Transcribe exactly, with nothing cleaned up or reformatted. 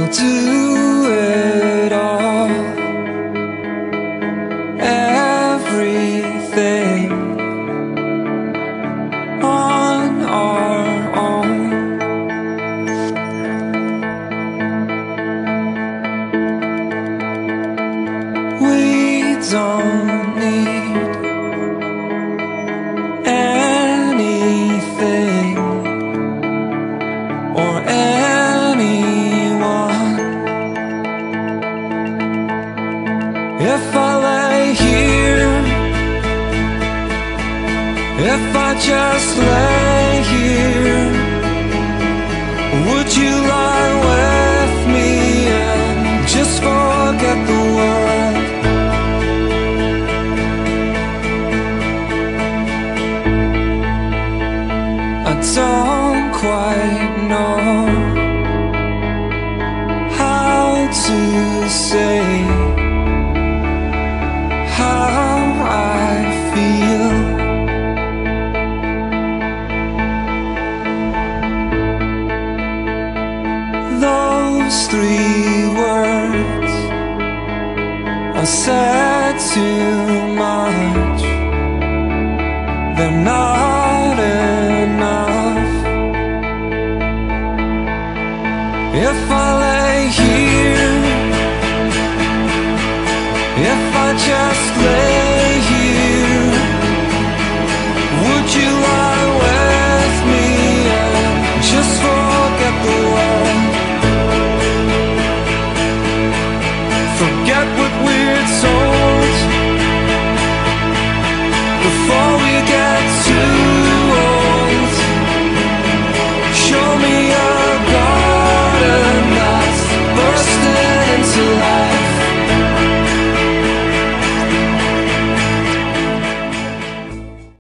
We'll do it all, everything on our own. We don't need anything or anyone. If I lay here, if I just lay here, would you lie with me and just forget the world? I don't quite know how to say how I feel. Those three words are said too much. They're not enough. If I lay here, if I just lay here, would you lie with me and just forget the world? Forget what we're told before we get too old. Show me a garden that's bursting